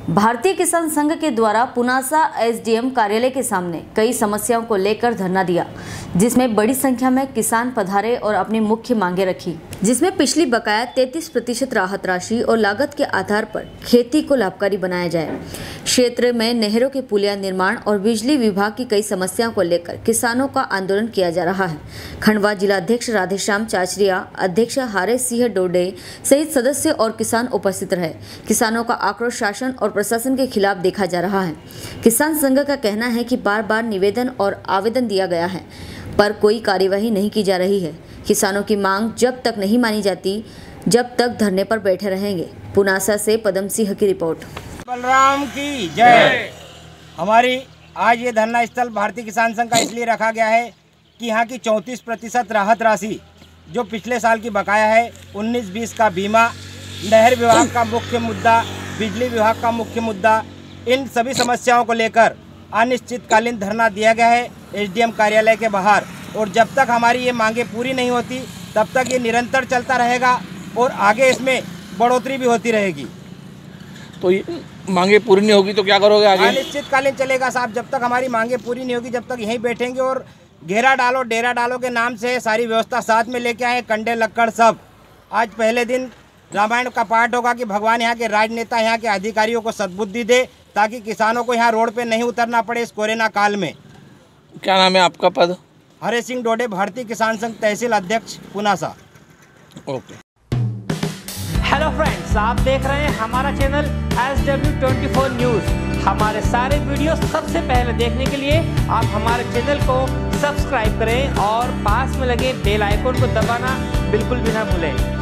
भारतीय किसान संघ के द्वारा पुनासा एसडीएम कार्यालय के सामने कई समस्याओं को लेकर धरना दिया, जिसमें बड़ी संख्या में किसान पधारे और अपनी मुख्य मांगे रखी, जिसमें पिछली बकाया 33% राहत राशि और लागत के आधार पर खेती को लाभकारी बनाया जाए। क्षेत्र में नहरों के पुलिया निर्माण और बिजली विभाग की कई समस्याओं को लेकर किसानों का आंदोलन किया जा रहा है। खंडवा जिलाध्यक्ष राधेश्याम चाचरिया, अध्यक्ष हारे सिंह डोडे सहित सदस्य और किसान उपस्थित रहे। किसानों का आक्रोश शासन और प्रशासन के खिलाफ देखा जा रहा है। किसान संघ का कहना है कि बार बार निवेदन और आवेदन दिया गया है, पर कोई कार्यवाही नहीं की जा रही है। किसानों की मांग जब तक नहीं मानी जाती, जब तक धरने पर बैठे रहेंगे। पुनासा से पदम सिंह की रिपोर्ट। बलराम की जय। हमारी आज ये धरना स्थल भारतीय किसान संघ का इसलिए रखा गया है कि यहाँ की 34% राहत राशि जो पिछले साल की बकाया है, 19-20 का बीमा, नहर विभाग का मुख्य मुद्दा, बिजली विभाग का मुख्य मुद्दा, इन सभी समस्याओं को लेकर अनिश्चितकालीन धरना दिया गया है एसडीएम कार्यालय के बाहर। और जब तक हमारी ये मांगे पूरी नहीं होती तब तक ये निरंतर चलता रहेगा और आगे इसमें बढ़ोतरी भी होती रहेगी। तो ये मांगे पूरी नहीं होगी तो क्या करोगे आगे? अनिश्चितकालीन चलेगा साहब, जब तक हमारी मांगे पूरी नहीं होगी, जब तक यहीं बैठेंगे। और घेरा डालो डेरा डालो के नाम से सारी व्यवस्था साथ में लेके आए, कंडे लक्कड़ सब। आज पहले दिन रामायण का पाठ होगा कि भगवान यहाँ के राजनेता, यहाँ के अधिकारियों को सद्बुद्धि दे ताकि किसानों को यहाँ रोड पे नहीं उतरना पड़े इस कोरोना काल में। क्या नाम है आपका पद? हरे सिंह डोडे, भारतीय किसान संघ तहसील अध्यक्ष, पुनासा। ओके। हेलो फ्रेंड्स, आप देख रहे हैं हमारा चैनल SW24 न्यूज़। हमारे सारे वीडियो सबसे पहले देखने के लिए आप हमारे चैनल को सब्सक्राइब करें और पास में लगे बेल आइकन को दबाना बिल्कुल भी ना भूलें।